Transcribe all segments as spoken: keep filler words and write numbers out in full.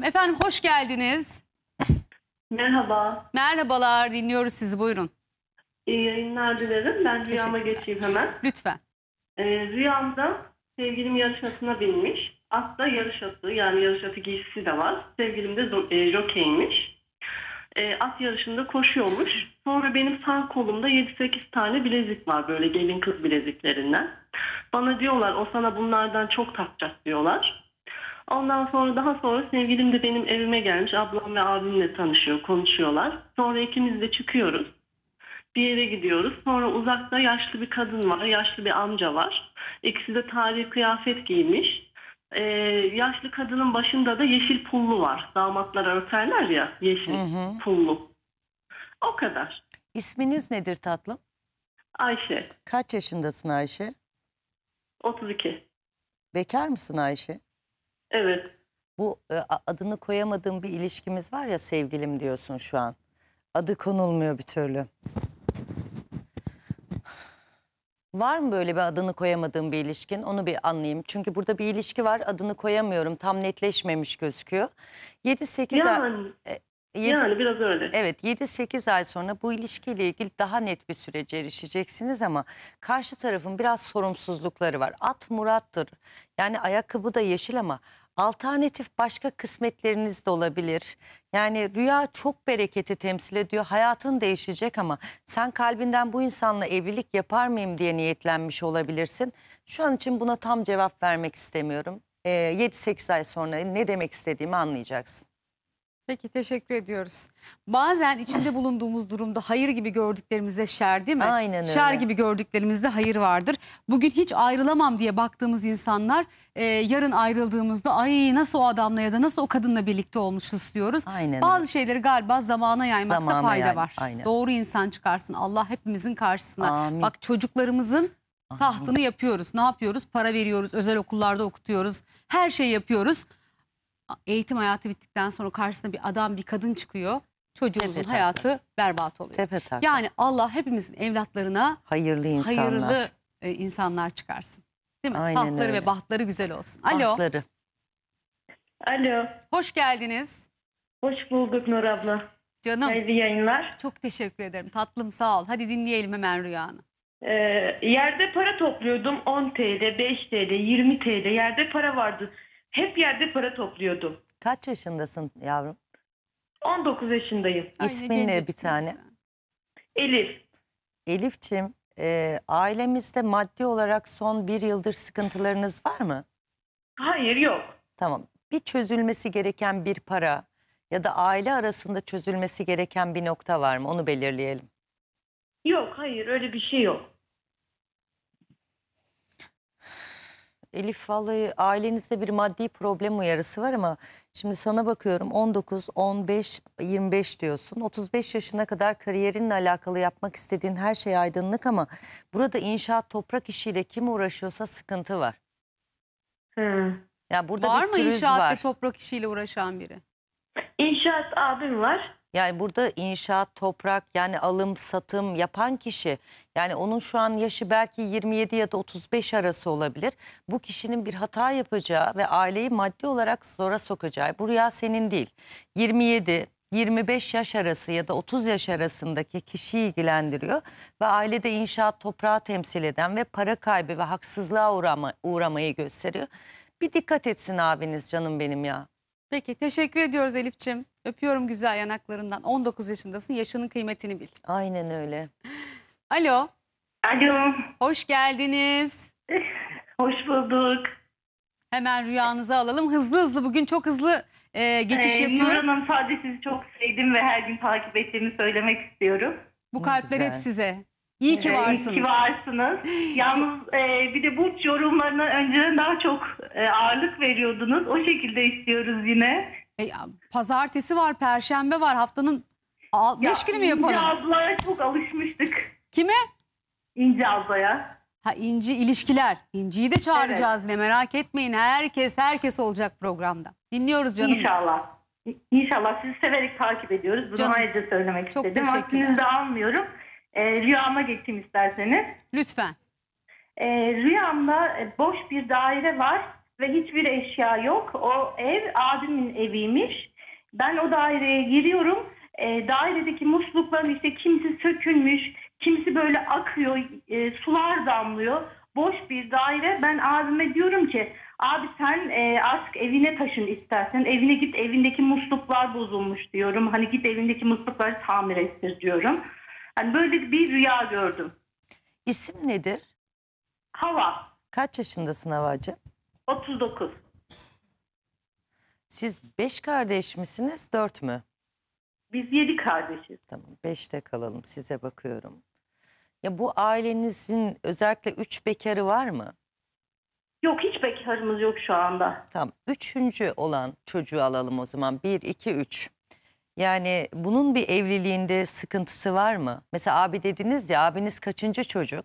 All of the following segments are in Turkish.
Efendim hoş geldiniz. Merhaba. Merhabalar, dinliyoruz sizi, buyurun. İyi yayınlar dilerim. Ben rüyama Teşekkürler. geçeyim hemen. Lütfen. Ee, rüyamda sevgilim yarış atına binmiş. Atta yarış atı, yani yarış atı giysisi de var. Sevgilim de zo- e, jokeymiş. E, at yarışında koşuyormuş. Sonra benim sağ kolumda yedi sekiz tane bilezik var, böyle gelin kız bileziklerinden. Bana diyorlar o sana bunlardan çok takacak diyorlar. Ondan sonra daha sonra sevgilim de benim evime gelmiş. Ablam ve abimle tanışıyor, konuşuyorlar. Sonra ikimiz de çıkıyoruz. Bir yere gidiyoruz. Sonra uzakta yaşlı bir kadın var, yaşlı bir amca var. İkisi de tarihi kıyafet giymiş. Ee, yaşlı kadının başında da yeşil pullu var. Damatlar örterler ya, yeşil Hı hı. pullu. O kadar. İsminiz nedir tatlım? Ayşe, Kaç yaşındasın Ayşe? otuz iki. Bekar mısın Ayşe? Evet. Bu e, a- adını koyamadığım bir ilişkimiz var ya, sevgilim diyorsun şu an. Adı konulmuyor bir türlü. Var mı böyle bir adını koyamadığım bir ilişkin? Onu bir anlayayım. Çünkü burada bir ilişki var, adını koyamıyorum. Tam netleşmemiş gözüküyor. yedi sekiz ay... Yani, e, yedi- yani biraz öyle. Evet, yedi sekiz ay sonra bu ilişkiyle ilgili daha net bir sürece erişeceksiniz ama karşı tarafın biraz sorumsuzlukları var. At Murat'tır. Yani ayakkabı da yeşil ama alternatif başka kısmetleriniz de olabilir. Yani rüya çok bereketi temsil ediyor. Hayatın değişecek ama sen kalbinden bu insanla evlilik yapar mıyım diye niyetlenmiş olabilirsin. Şu an için buna tam cevap vermek istemiyorum. Ee, yedi sekiz ay sonra ne demek istediğimi anlayacaksın. Peki, teşekkür ediyoruz. Bazen içinde bulunduğumuz durumda hayır gibi gördüklerimizde şer, değil mi? Aynen Şer öyle. gibi gördüklerimizde hayır vardır. Bugün hiç ayrılamam diye baktığımız insanlar e, yarın ayrıldığımızda ay nasıl o adamla ya da nasıl o kadınla birlikte olmuşuz diyoruz. Aynen Bazı öyle. şeyleri galiba zamana yaymakta Zamana fayda yay- var. aynen. Doğru insan çıkarsın Allah hepimizin karşısına. Amin. Bak, çocuklarımızın tahtını yapıyoruz. Ne yapıyoruz? Para veriyoruz, özel okullarda okutuyoruz. Her şeyi yapıyoruz. Eğitim hayatı bittikten sonra karşısına bir adam, bir kadın çıkıyor. Çocuğumuzun Tepe hayatı berbat oluyor. Tepe tak. Yani Allah hepimizin evlatlarına Hayırlı insanlar. hayırlı e, insanlar çıkarsın. Değil mi? Aynen Tahtları öyle. ve bahtları güzel olsun. Alo, Bahtları. Alo. hoş geldiniz. Hoş bulduk Nur abla. Canım, Hayırlı yayınlar. çok teşekkür ederim. Tatlım, sağ ol. Hadi dinleyelim hemen rüyanı. Ee, yerde para topluyordum. on TL, beş TL, yirmi TL. Yerde para vardı. Hep yerde para topluyordum. Kaç yaşındasın yavrum? on dokuz yaşındayım. Ay, ne İsmin ne bir genceciksin tane? sen. Elif. Elifçim, e, ailemizde maddi olarak son bir yıldır sıkıntılarınız var mı? Hayır, yok. Tamam. Bir çözülmesi gereken bir para ya da aile arasında çözülmesi gereken bir nokta var mı? Onu belirleyelim. Yok, hayır, öyle bir şey yok. Elif, vallahi ailenizde bir maddi problem uyarısı var ama şimdi sana bakıyorum, on dokuz, on beş, yirmi beş diyorsun. otuz beş yaşına kadar kariyerinle alakalı yapmak istediğin her şey aydınlık ama burada inşaat, toprak işiyle kim uğraşıyorsa sıkıntı var. Hı. Yani burada Var bir mı pürüz inşaat var. ve toprak işiyle uğraşan biri? İnşaat abim var. Yani burada inşaat, toprak, yani alım, satım yapan kişi, yani onun şu an yaşı belki yirmi yedi ya da otuz beş arası olabilir. Bu kişinin bir hata yapacağı ve aileyi maddi olarak zora sokacağı, bu rüya senin değil. yirmi yedi yirmi beş yaş arası ya da otuz yaş arasındaki kişiyi ilgilendiriyor ve ailede inşaat, toprağı temsil eden ve para kaybı ve haksızlığa uğrama, uğramayı gösteriyor. Bir dikkat etsin abiniz, canım benim ya. Peki, teşekkür ediyoruz Elif'ciğim. Öpüyorum güzel yanaklarından. on dokuz yaşındasın, yaşının kıymetini bil. Aynen öyle. Alo, Alo. hoş geldiniz. Hoş bulduk. Hemen rüyanızı alalım. Hızlı hızlı, bugün çok hızlı e, geçiş Ee, Nur yapıyorum. Hanım, sadece sizi çok sevdim ve her gün takip ettiğimi söylemek istiyorum. Bu Ne kalpler hep güzel. size. İyi ki Ee, varsınız. İyi ki varsınız. Yalnız e, bir de burç yorumlarına önceden daha çok e, ağırlık veriyordunuz. O şekilde istiyoruz yine. E, ya, pazartesi var, perşembe var. Haftanın al- beş günü mü İnce yapalım? ablaya çok alışmıştık. Kime? İnce ablaya. Ha, İnci ilişkiler. İnci'yi de çağıracağız yine, merak etmeyin. Herkes herkes olacak programda. Dinliyoruz canım. İnşallah. İnşallah, sizi severek takip ediyoruz. Bunu Canım, ayrıca söylemek çok istedim. teşekkürler. Vaktinizi de almıyorum. E, rüyama geçeyim isterseniz. Lütfen. E, rüyamda e, boş bir daire var ve hiçbir eşya yok. O ev abimin eviymiş. Ben o daireye giriyorum. E, dairedeki muslukların işte kimisi sökülmüş, kimisi böyle akıyor, e, sular damlıyor. Boş bir daire. Ben abime diyorum ki abi sen e, artık evine taşın istersen. Evine git, evindeki musluklar bozulmuş diyorum. Hani git evindeki muslukları tamir ettir diyorum. Hani böyle bir rüya gördüm. İsim nedir? Hava Kaç yaşındasın Havacığım? otuz dokuz. Siz beş kardeş misiniz, dört mü? Biz yedi kardeşiz. Tamam, beşte kalalım, size bakıyorum. Ya bu ailenizin özellikle üç bekarı var mı? Yok, hiç bekarımız yok şu anda. Tamam, üçüncü olan çocuğu alalım o zaman. Bir, iki, üç. Yani bunun bir evliliğinde sıkıntısı var mı? Mesela abi dediniz ya, abiniz kaçıncı çocuk?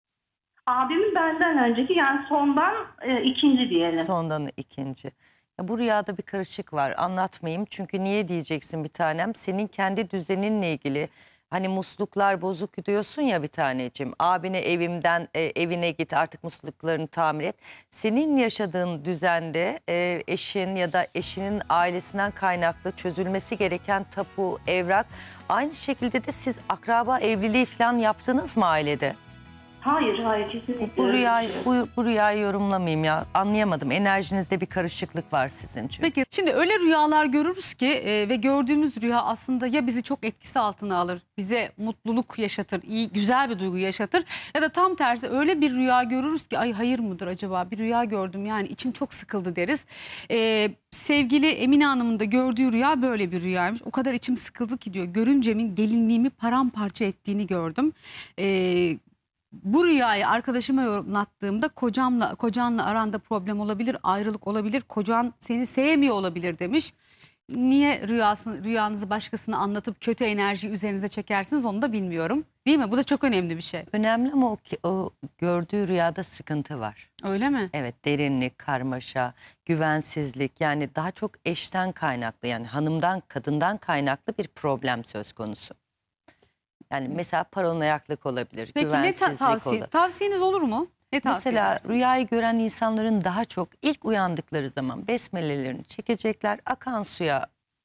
Abimin benden önceki, yani sondan e, ikinci diyelim. Sondan ikinci. Ya bu rüyada bir karışık var. Anlatmayayım çünkü niye diyeceksin bir tanem? Senin kendi düzeninle ilgili, hani musluklar bozuk diyorsun ya bir taneciğim. Abine evimden e, evine git artık musluklarını tamir et. Senin yaşadığın düzende e, eşin ya da eşinin ailesinden kaynaklı çözülmesi gereken tapu, evrak. Aynı şekilde de siz akraba evliliği falan yaptınız mı ailede? Hayır, hayır, kesinlikle. Bu öyle bir rüyayı, şey yok. bu, bu rüyayı yorumlamayayım ya. Anlayamadım. Enerjinizde bir karışıklık var sizin çünkü. Peki şimdi öyle rüyalar görürüz ki e, ve gördüğümüz rüya aslında ya bizi çok etkisi altına alır, bize mutluluk yaşatır, iyi güzel bir duygu yaşatır, ya da tam tersi öyle bir rüya görürüz ki ay hayır mıdır acaba, bir rüya gördüm yani içim çok sıkıldı deriz. E, sevgili Emine Hanım'ın da gördüğü rüya böyle bir rüyaymış. O kadar içim sıkıldı ki diyor, görümcemin gelinliğimi paramparça ettiğini gördüm. E, Bu rüyayı arkadaşıma yorumlattığımda kocamla kocanla aranda problem olabilir, ayrılık olabilir, kocan seni sevmiyor olabilir demiş. Niye rüyasını, rüyanızı başkasına anlatıp kötü enerjiyi üzerinize çekersiniz onu da bilmiyorum. Değil mi? Bu da çok önemli bir şey. Önemli ama o, ki- o gördüğü rüyada sıkıntı var. Öyle mi? Evet, derinlik, karmaşa, güvensizlik, yani daha çok eşten kaynaklı, yani hanımdan, kadından kaynaklı bir problem söz konusu. Yani mesela paranoyaklık olabilir, Peki ne ta- güvensizlik tavsiye, olur. tavsiyeniz olur mu? Ne tavsiye Mesela edersiniz? rüyayı gören insanların daha çok ilk uyandıkları zaman besmelelerini çekecekler, akan suya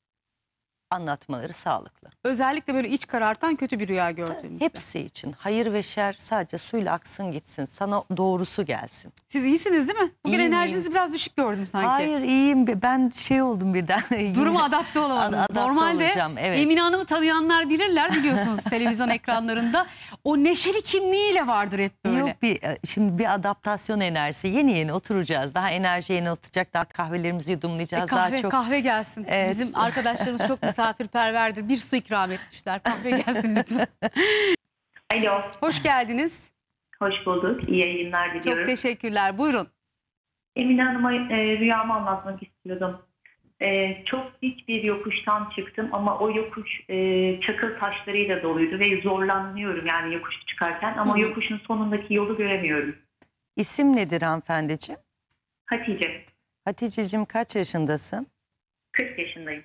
anlatmaları sağlıklı. Özellikle böyle iç karartan kötü bir rüya gördüğümüzde. Hepsi için hayır ve şer sadece suyla aksın gitsin, sana doğrusu gelsin. Siz iyisiniz değil mi? Bugün İyiyim, enerjinizi iyiyim. biraz düşük gördüm sanki. Hayır, iyiyim, ben şey oldum birden. Duruma Yine- adapte olamadınız. Adapte Normalde olacağım, evet. Emine Hanım'ı tanıyanlar bilirler, biliyorsunuz televizyon ekranlarında. O neşeli kimliğiyle vardır hep böyle. Yok, bir şimdi bir adaptasyon enerjisi, yeni yeni oturacağız, daha enerji yeni oturacak, daha kahvelerimizi yudumlayacağız, E kahve, daha çok. kahve gelsin. Evet. Bizim arkadaşlarımız çok misafirperverdir. Bir su ikram etmişler. Kahve gelsin lütfen. Alo, Hoş geldiniz. hoş bulduk. İyi yayınlar diliyorum. Çok teşekkürler. Buyurun. Emine Hanım'a e, rüyamı anlatmak istiyordum. E, çok dik bir yokuştan çıktım ama o yokuş e, çakıl taşlarıyla doluydu ve zorlanıyorum yani yokuş çıkarken, ama Hı hı. yokuşun sonundaki yolu göremiyorum. İsim nedir hanımefendiciğim? Hatice, Hatice'cim kaç yaşındasın? kırk yaşındayım.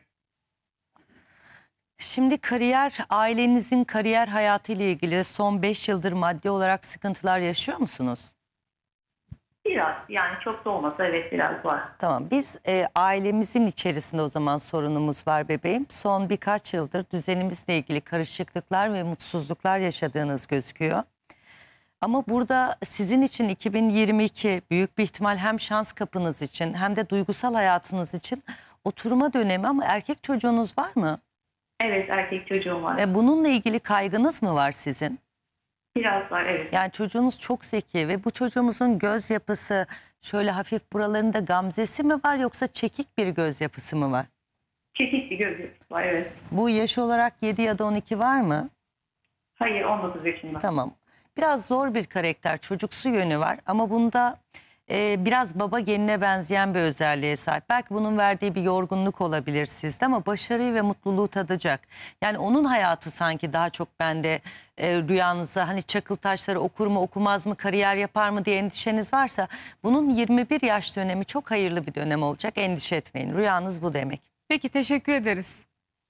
Şimdi kariyer, ailenizin kariyer hayatı ile ilgili son beş yıldır maddi olarak sıkıntılar yaşıyor musunuz? Biraz, yani çok da olmasa evet biraz var. Tamam, biz e, ailemizin içerisinde o zaman sorunumuz var bebeğim. Son birkaç yıldır düzenimizle ilgili karışıklıklar ve mutsuzluklar yaşadığınız gözüküyor. Ama burada sizin için iki bin yirmi iki büyük bir ihtimal hem şans kapınız için hem de duygusal hayatınız için oturma dönemi, ama erkek çocuğunuz var mı? Evet, erkek çocuğum var. Ve bununla ilgili kaygınız mı var sizin? Biraz var, evet. Yani çocuğunuz çok zeki ve bu çocuğumuzun göz yapısı şöyle hafif buralarında gamzesi mi var, yoksa çekik bir göz yapısı mı var? Çekik bir göz yapısı var, evet. Bu yaş olarak yedi ya da on iki var mı? Hayır, on dokuz yaşında. Tamam. Biraz zor bir karakter, çocuksu yönü var ama bunda e, biraz baba genine benzeyen bir özelliğe sahip. Belki bunun verdiği bir yorgunluk olabilir sizde, ama başarıyı ve mutluluğu tadacak. Yani onun hayatı sanki daha çok bende e, rüyanızda, hani çakıl taşları okur mu okumaz mı, kariyer yapar mı diye endişeniz varsa, bunun yirmi bir yaş dönemi çok hayırlı bir dönem olacak, endişe etmeyin. Rüyanız bu demek. Peki, teşekkür ederiz.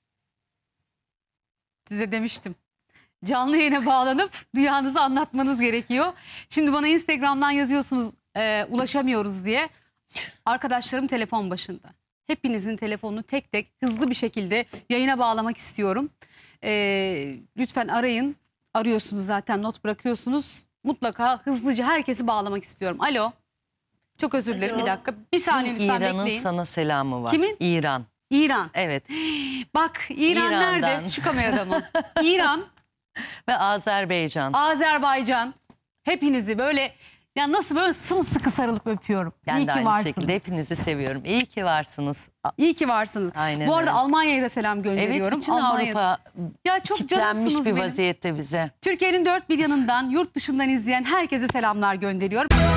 Size demiştim. Canlı yayına bağlanıp rüyanızı anlatmanız gerekiyor. Şimdi bana Instagram'dan yazıyorsunuz e, ulaşamıyoruz diye. Arkadaşlarım telefon başında. Hepinizin telefonunu tek tek hızlı bir şekilde yayına bağlamak istiyorum. Ee, lütfen arayın. Arıyorsunuz zaten, not bırakıyorsunuz. Mutlaka hızlıca herkesi bağlamak istiyorum. Alo. Çok özür dilerim, Alo. bir dakika. Bir saniye lütfen İran'ın bekleyin. sana selamı var. Kimin? İran. İran. Evet. Bak İran İran'dan. nerede? Şu kamerada mı? İran, Ve Azerbaycan. Azerbaycan. Hepinizi böyle, ya nasıl böyle sımsıkı sarılıp öpüyorum. Ben İyi de ki aynı varsınız. şekilde hepinizi seviyorum. İyi ki varsınız. A- İyi ki varsınız. Aynen Bu arada öyle. Almanya'ya da selam gönderiyorum. Evet, bütün Almanya'da- Avrupa Ya çok kitlenmiş canımsınız bir benim. vaziyette bize. Türkiye'nin dört bir yanından, yurt dışından izleyen herkese selamlar gönderiyorum.